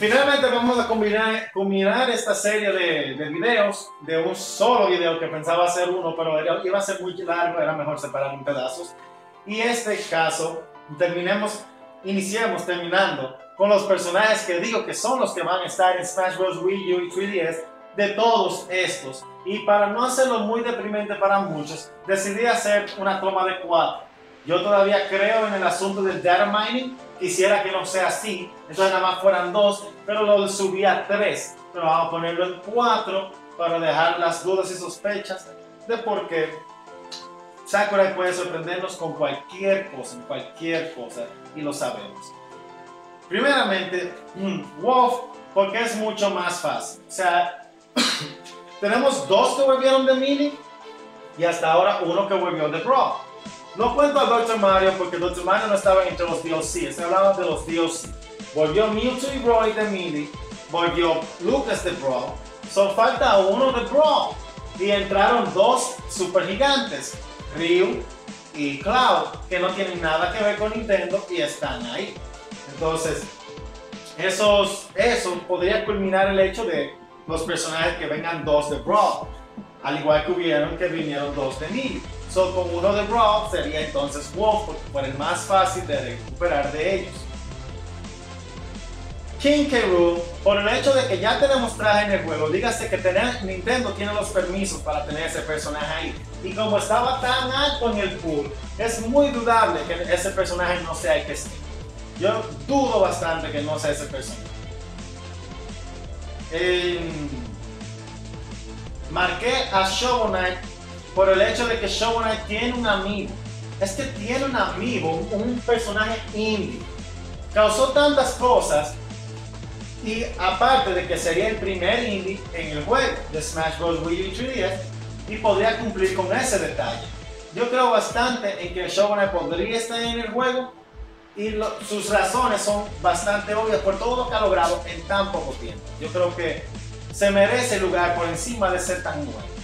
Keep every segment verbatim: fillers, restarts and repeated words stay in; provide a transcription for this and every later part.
finalmente vamos a combinar, combinar esta serie de, de videos de un solo video que pensaba hacer uno, pero era, iba a ser muy largo, era mejor separar en pedazos. Y este caso, terminemos, iniciemos terminando con los personajes que digo que son los que van a estar en Smash Bros. Wii U y tres D S de todos estos. Y para no hacerlo muy deprimente para muchos, decidí hacer una toma de cuatro. Yo todavía creo en el asunto del data mining, quisiera que no sea así, entonces nada más fueran dos, pero lo subí a tres. Pero vamos a ponerlo en cuatro para dejar las dudas y sospechas de por qué Sakurai puede sorprendernos con cualquier cosa, en cualquier cosa, y lo sabemos. Primeramente, Wolf, porque es mucho más fácil. O sea, tenemos dos que volvieron de Mini y hasta ahora uno que volvió de Brawl. No cuento a doctor Mario porque doctor Mario no estaba entre los D L C, estoy hablando de los D L C. Volvió Mewtwo y Roy de Mini, volvió Lucas de Brawl, solo falta uno de Brawl. Y entraron dos super gigantes, Ryu y Cloud, que no tienen nada que ver con Nintendo y están ahí. Entonces, esos, eso podría culminar el hecho de los personajes que vengan dos de Brawl, al igual que hubieron que vinieron dos de Mini. So, con uno de Brawl sería entonces Wolf, porque fue el más fácil de recuperar de ellos. King K. Rool, por el hecho de que ya tenemos traje en el juego, dígase que tener, Nintendo tiene los permisos para tener ese personaje ahí. Y como estaba tan alto en el pool, es muy dudable que ese personaje no sea el que esté. Yo dudo bastante que no sea ese personaje. Eh, marqué a Shovel Knight por el hecho de que Shovel Knight tiene un amigo. Es que tiene un amigo, un, un personaje indie. Causó tantas cosas. Y aparte de que sería el primer indie en el juego de Smash Bros. Wii U y tres D S, y podría cumplir con ese detalle. Yo creo bastante en que Shovel Knight podría estar en el juego y lo, sus razones son bastante obvias por todo lo que ha logrado en tan poco tiempo. Yo creo que se merece el lugar por encima de ser tan bueno.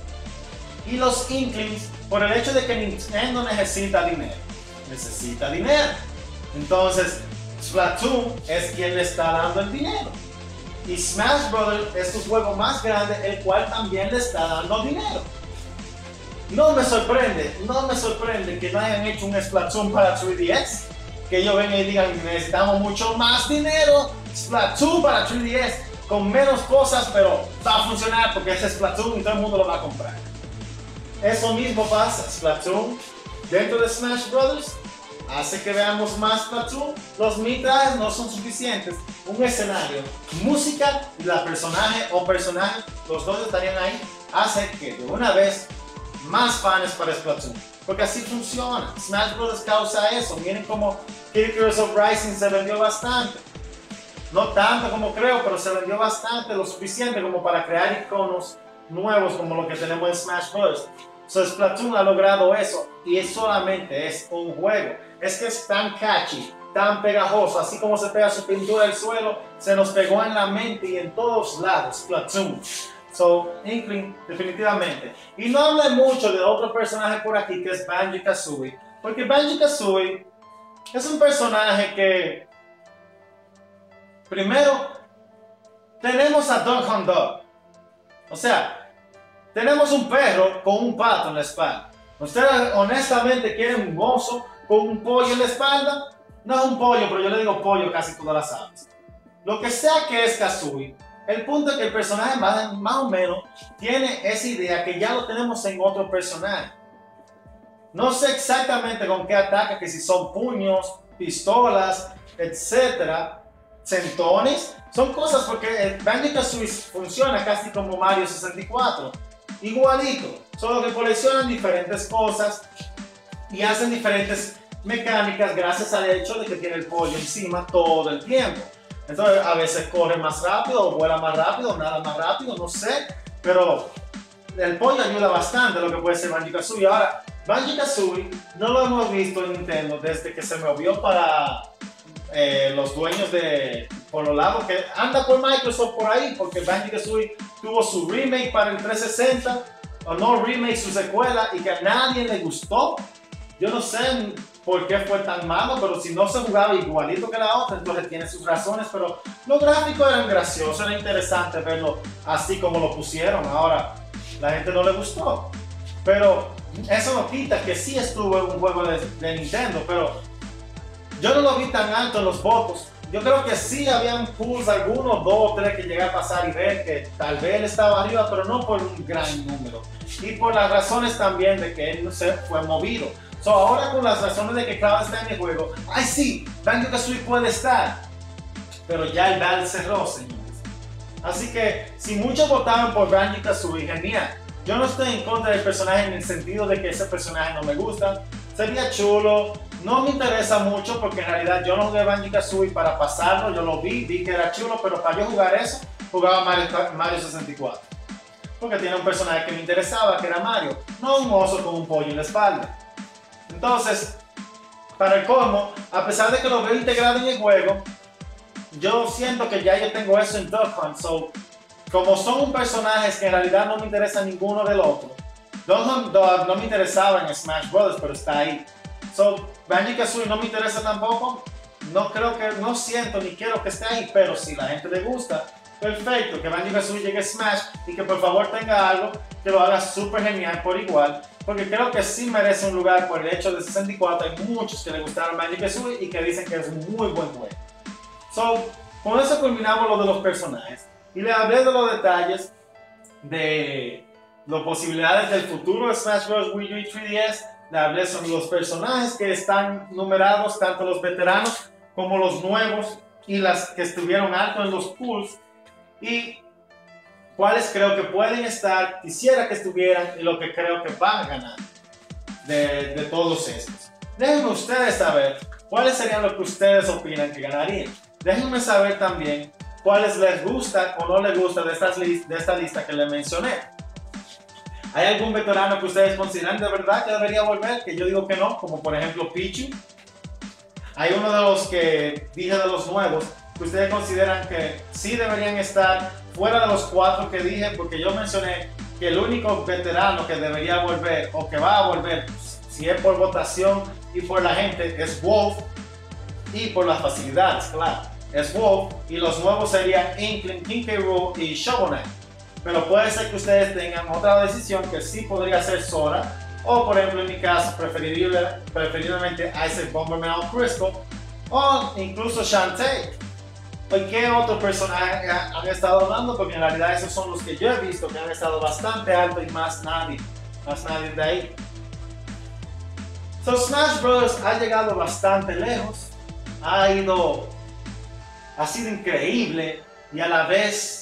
Y los Inklings, por el hecho de que Nintendo necesita dinero. Necesita dinero. Entonces, Splatoon es quien le está dando el dinero. Y Smash Bros. Es su juego más grande, el cual también le está dando dinero. No me sorprende, no me sorprende que no hayan hecho un Splatoon para tres D S. Que ellos vengan y digan, necesitamos mucho más dinero. Splatoon para tres D S, con menos cosas, pero va a funcionar porque es Splatoon y todo el mundo lo va a comprar. Eso mismo pasa, Splatoon dentro de Smash Bros. Hace que veamos más Splatoon. Los mitras no son suficientes. Un escenario, música y la personaje o personaje, los dos estarían ahí, hace que de una vez más fans para Splatoon. Porque así funciona. Smash Bros. Causa eso. Miren como Kickers of Rising se vendió bastante. No tanto como creo, pero se vendió bastante, lo suficiente como para crear iconos nuevos como lo que tenemos en Smash Bros. So, Splatoon ha logrado eso y es solamente es un juego. Es que es tan catchy, tan pegajoso, así como se pega su pintura al suelo, se nos pegó en la mente y en todos lados, Splatoon. So, Inkling, definitivamente. Y no hablé mucho de otro personaje por aquí que es Banjo-Kazooie, porque Banjo-Kazooie es un personaje que, primero, tenemos a Duck Hunt Dog. O sea, tenemos un perro con un pato en la espalda. ¿Ustedes honestamente quieren un oso con un pollo en la espalda? No es un pollo, pero yo le digo pollo casi todas las aves. Lo que sea que es Kazooie, el punto es que el personaje más, más o menos tiene esa idea que ya lo tenemos en otro personaje. No sé exactamente con qué ataca, que si son puños, pistolas, etcétera, centones. Son cosas porque Banjo-Kazooie funciona casi como Mario sesenta y cuatro. Igualito, solo que coleccionan diferentes cosas y hacen diferentes mecánicas gracias al hecho de que tiene el pollo encima todo el tiempo. Entonces a veces corre más rápido o vuela más rápido o nada más rápido, no sé, pero el pollo ayuda bastante a lo que puede ser Banjo-Kazooie. Ahora, Banjo-Kazooie no lo hemos visto en Nintendo desde que se movió para eh, los dueños de por los lados que anda por Microsoft por ahí, porque Banjo-Kazooie tuvo su remake para el trescientos sesenta, o no remake, su secuela, y que a nadie le gustó. Yo no sé, por qué fue tan malo, pero si no se jugaba igualito que la otra, entonces tiene sus razones, pero los gráficos eran graciosos, era interesante verlo así como lo pusieron. Ahora, la gente no le gustó, pero eso no quita que sí estuvo en un juego de, de Nintendo, pero yo no lo vi tan alto en los votos. Yo creo que sí habían pools, algunos, dos o tres que llegué a pasar y ver que tal vez él estaba arriba, pero no por un gran número. Y por las razones también de que él no se fue movido. So, ahora con las razones de que Cloud está en el juego, ¡ay sí! Banjo-Kazooie puede estar. Pero ya el bal cerró, señores. Así que, si muchos votaron por Banjo-Kazooie, genial. Yo no estoy en contra del personaje en el sentido de que ese personaje no me gusta. Sería chulo, no me interesa mucho porque en realidad yo no jugué Banjo-Kazooie para pasarlo. Yo lo vi, vi que era chulo, pero para yo jugar eso, jugaba Mario, Mario sesenta y cuatro. Porque tiene un personaje que me interesaba, que era Mario, no un oso con un pollo en la espalda. Entonces, para el colmo, a pesar de que lo veo integrado en el juego, yo siento que ya yo tengo eso en Duck Hunt. So, como son personajes que en realidad no me interesa ninguno del otro. Duck Hunt Dog no me interesaba en Smash Brothers, pero está ahí. So, Banjo-Kazooie no me interesa tampoco. No creo que, no siento ni quiero que esté ahí, pero si la gente le gusta, perfecto, que Banjo-Kazooie llegue a Smash y que por favor tenga algo que lo haga súper genial por igual, porque creo que sí merece un lugar por el hecho de sesenta y cuatro. Hay muchos que le gustaron Banjo-Kazooie y que dicen que es un muy buen juego. So, con eso culminamos lo de los personajes y le hablé de los detalles de las posibilidades del futuro de Smash Bros. Wii U y tres D S. Le hablé sobre los personajes que están numerados, tanto los veteranos como los nuevos y las que estuvieron alto en los pools, y cuáles creo que pueden estar, quisiera que estuvieran, y lo que creo que van a ganar de, de todos estos. Déjenme ustedes saber cuáles serían los que ustedes opinan que ganarían. Déjenme saber también cuáles les gusta o no les gusta de, estas list de esta lista que les mencioné. ¿Hay algún veterano que ustedes consideran de verdad que debería volver? Que yo digo que no, como por ejemplo Pichu. Hay uno de los que dije de los nuevos que ustedes consideran que sí deberían estar fuera de los cuatro que dije, porque yo mencioné que el único veterano que debería volver o que va a volver, si es por votación y por la gente, es Wolf, y por las facilidades, claro, es Wolf, y los nuevos serían Inkling, King K. Rool y Shovel Knight. Pero puede ser que ustedes tengan otra decisión que sí podría ser Sora, o por ejemplo en mi caso preferible, preferiblemente Isaac Bomberman o Crystal, o incluso Shantae. ¿Y qué otro personaje han estado hablando? Porque en realidad esos son los que yo he visto que han estado bastante alto y más nadie, más nadie de ahí. So, Smash Bros. Ha llegado bastante lejos, ha ido, ha sido increíble y a la vez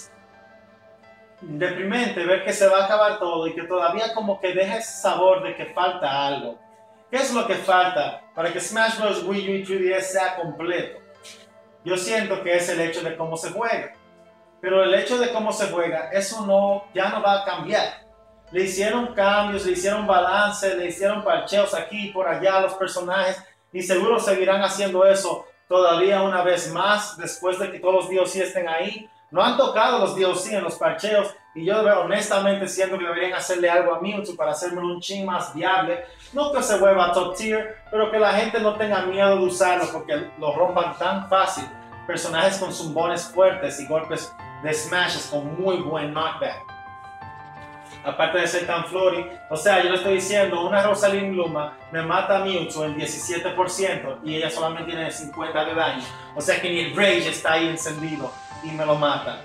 deprimente ver que se va a acabar todo y que todavía como que deja ese sabor de que falta algo. ¿Qué es lo que falta para que Smash Bros. Wii U y tres D S sea completo? Yo siento que es el hecho de cómo se juega, pero el hecho de cómo se juega, eso no, ya no va a cambiar. Le hicieron cambios, le hicieron balance, le hicieron parcheos aquí y por allá a los personajes, y seguro seguirán haciendo eso todavía una vez más después de que todos los D L C estén ahí. No han tocado los D L C en los parcheos y yo honestamente siento que deberían hacerle algo a Mewtwo para hacerme un chin más viable. No que se vuelva top tier, pero que la gente no tenga miedo de usarlo porque lo rompan tan fácil. Personajes con zumbones fuertes y golpes de smashes con muy buen knockback. Aparte de ser tan flurry, o sea, yo le estoy diciendo, una Rosalyn Luma me mata a Mewtwo en diecisiete por ciento y ella solamente tiene cincuenta de daño. O sea que ni el Rage está ahí encendido y me lo mata.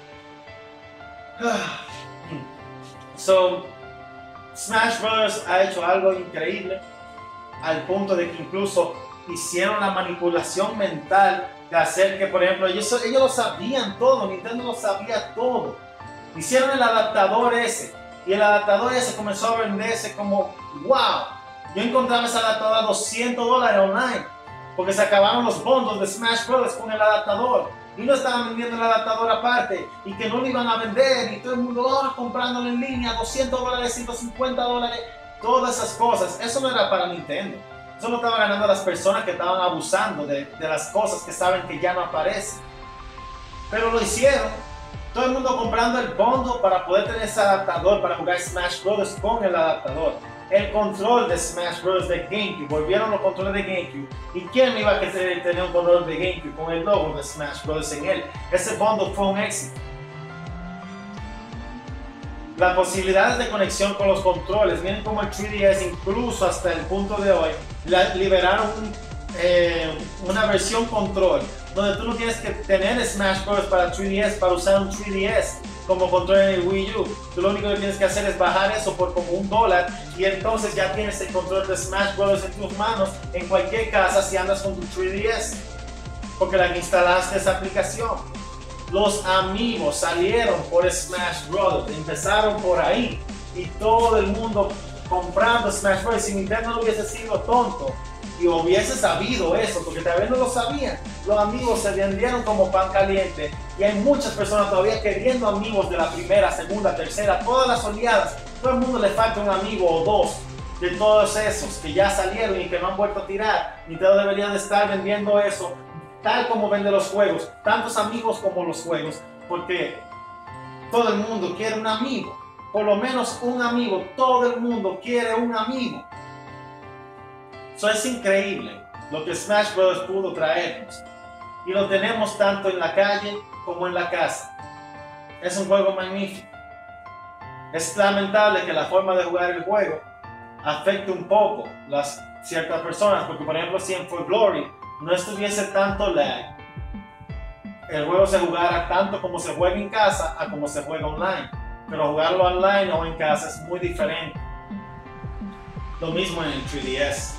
So, Smash Bros. Ha hecho algo increíble al punto de que incluso hicieron la manipulación mental de hacer que, por ejemplo, ellos, ellos lo sabían todo, Nintendo lo sabía todo. Hicieron el adaptador ese y el adaptador ese comenzó a venderse como wow. Yo encontraba ese adaptador a doscientos dólares online porque se acabaron los bundles de Smash Bros. Con el adaptador. Y no estaban vendiendo el adaptador aparte y que no lo iban a vender y todo el mundo oh, comprándolo en línea, doscientos dólares, ciento cincuenta dólares, todas esas cosas. Eso no era para Nintendo. Eso lo estaban ganando las personas que estaban abusando de, de las cosas que saben que ya no aparecen. Pero lo hicieron. Todo el mundo comprando el bundle para poder tener ese adaptador para jugar Smash Bros. Con el adaptador. el control de Smash Bros. De GameCube, volvieron los controles de GameCube. ¿Y quién iba a querer tener un control de GameCube con el logo de Smash Bros. En él? Ese bundle fue un éxito. Las posibilidades de conexión con los controles, miren como el tres D S incluso hasta el punto de hoy la, liberaron un, eh, una versión control donde tú no tienes que tener Smash Bros. Para tres D S para usar un tres D S como control en el Wii U. Tú lo único que tienes que hacer es bajar eso por como un dólar y entonces ya tienes el control de Smash Bros. En tus manos en cualquier casa si andas con tu tres D S porque la que instalaste esa aplicación. Los amigos salieron por Smash Bros. Empezaron por ahí y todo el mundo comprando Smash Bros. Si Nintendo no hubiese sido tonto y hubiese sabido eso, porque tal vez no lo sabían, los amigos se vendieron como pan caliente y hay muchas personas todavía queriendo amigos de la primera, segunda, tercera, todas las oleadas. Todo el mundo le falta un amigo o dos de todos esos que ya salieron y que no han vuelto a tirar. Nintendo debería de estar vendiendo eso tal como vende los juegos, tantos amigos como los juegos, porque todo el mundo quiere un amigo, por lo menos un amigo, todo el mundo quiere un amigo. Eso es increíble lo que Smash Bros. Pudo traernos y lo tenemos tanto en la calle como en la casa. Es un juego magnífico. Es lamentable que la forma de jugar el juego afecte un poco las ciertas personas, porque por ejemplo si en For Glory no estuviese tanto lag, el juego se jugara tanto como se juega en casa a como se juega online, pero jugarlo online o en casa es muy diferente. Lo mismo en el tres D S.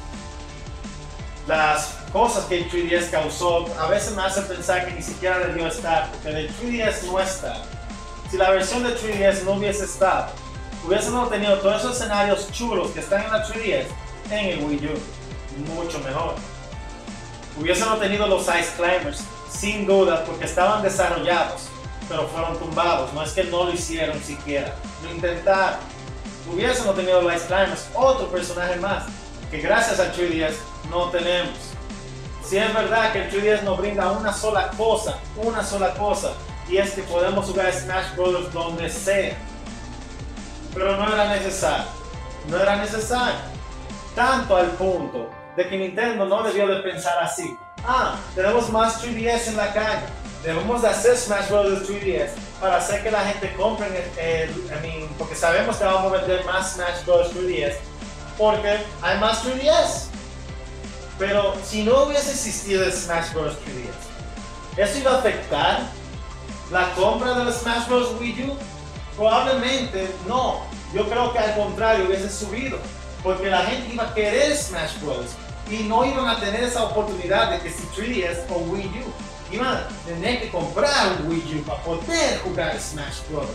Las cosas que el tres D S causó a veces me hacen pensar que ni siquiera debió estar, porque el tres D S no está. Si la versión de tres D S no hubiese estado, hubiésemos tenido todos esos escenarios chulos que están en la tres D S en el Wii U, mucho mejor. Hubiésemos tenido los Ice Climbers, sin duda, porque estaban desarrollados, pero fueron tumbados. No es que no lo hicieron siquiera, lo intentaron. Hubiésemos tenido los Ice Climbers, otro personaje más, que gracias al tres D S no tenemos. Si es verdad que el tres D S nos brinda una sola cosa, una sola cosa, y es que podemos jugar Smash Bros. Donde sea. Pero no era necesario, no era necesario. Tanto al punto de que Nintendo no debió de pensar así. Ah, tenemos más tres D S en la calle. Debemos de hacer Smash Bros. tres D S para hacer que la gente compre el, el, I mean, porque sabemos que vamos a vender más Smash Bros. tres D S porque hay más tres D S. Pero si no hubiese existido el Smash Bros. tres D S, ¿eso iba a afectar la compra del Smash Bros. Wii U? Probablemente no. Yo creo que al contrario hubiese subido, porque la gente iba a querer Smash Bros. Y no iban a tener esa oportunidad de que si tres D S o Wii U iban a tener que comprar un Wii U para poder jugar Smash Bros.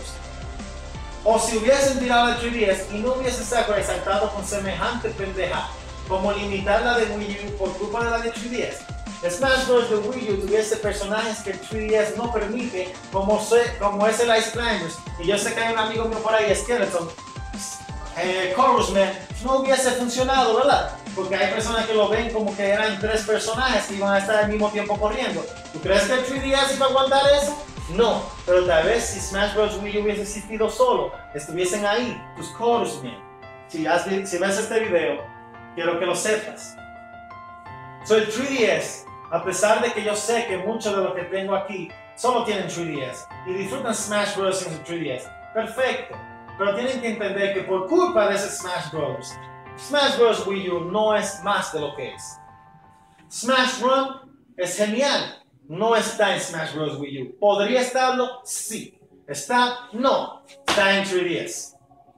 O si hubiesen tirado el tres D S y no hubiesen sacado resaltado con semejante pendeja como limitar la de Wii U por culpa de la de tres D S. Smash Bros. De Wii U tuviese personajes que el tres D S no permite, como, se, como es el Ice Climbers. Y yo sé que hay un amigo mío por ahí, Skeleton, eh, Chorus Man, no hubiese funcionado, ¿verdad? Porque hay personas que lo ven como que eran tres personajes que iban a estar al mismo tiempo corriendo. ¿Tú crees que el tres D S iba a aguantar eso? No, pero tal vez si Smash Bros. Wii U hubiese existido solo, estuviesen ahí, tus Chorus Man. Si, has, si ves este video, quiero que lo sepas. So, el tres D S, a pesar de que yo sé que muchos de los que tengo aquí solo tienen tres D S y disfrutan Smash Bros. En su tres D S, perfecto. Pero tienen que entender que por culpa de ese Smash Bros., Smash Bros. Wii U no es más de lo que es. Smash Run es genial. No está en Smash Bros. Wii U. ¿Podría estarlo? Sí. ¿Está? No. Está en tres D S.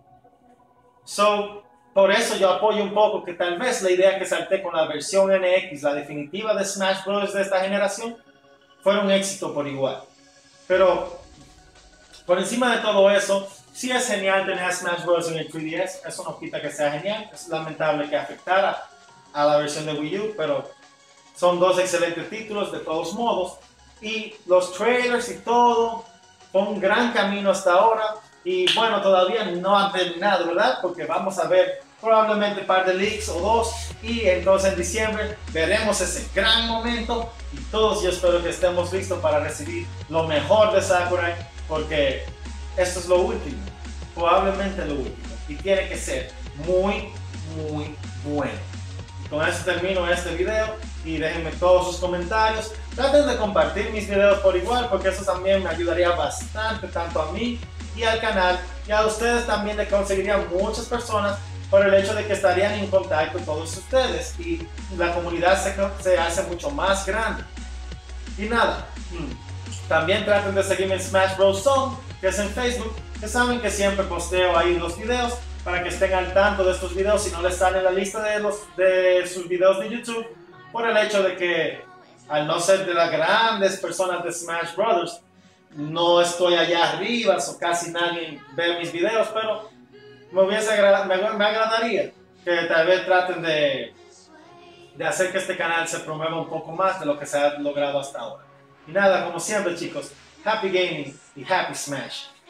So, por eso yo apoyo un poco que tal vez la idea que salté con la versión N X, la definitiva de Smash Bros. De esta generación, fuera un éxito por igual. Pero, por encima de todo eso, sí es genial tener a Smash Bros. En el tres D S, eso no quita que sea genial. Es lamentable que afectara a la versión de Wii U, pero son dos excelentes títulos de todos modos. Y los trailers y todo, fue un gran camino hasta ahora. Y bueno, todavía no han terminado, ¿verdad? Porque vamos a ver probablemente un par de leaks o dos. Y entonces en diciembre veremos ese gran momento. Y todos yo espero que estemos listos para recibir lo mejor de Sakurai, porque esto es lo último, probablemente lo último, y tiene que ser muy muy bueno. Con eso termino este video y déjenme todos sus comentarios. Traten de compartir mis videos por igual porque eso también me ayudaría bastante tanto a mí y al canal, y a ustedes también le conseguirían muchas personas por el hecho de que estarían en contacto todos ustedes y la comunidad se, se hace mucho más grande. Y nada, también traten de seguirme en Smash Bros Zone, que es en Facebook, que saben que siempre posteo ahí los videos para que estén al tanto de estos videos si no les sale la lista de, los, de sus videos de YouTube, por el hecho de que al no ser de las grandes personas de Smash Brothers, no estoy allá arriba, o casi nadie ve mis videos, pero me, hubiese agra me, me agradaría que tal vez traten de, de hacer que este canal se promueva un poco más de lo que se ha logrado hasta ahora. Y nada, como siempre chicos, happy gaming y happy Smash.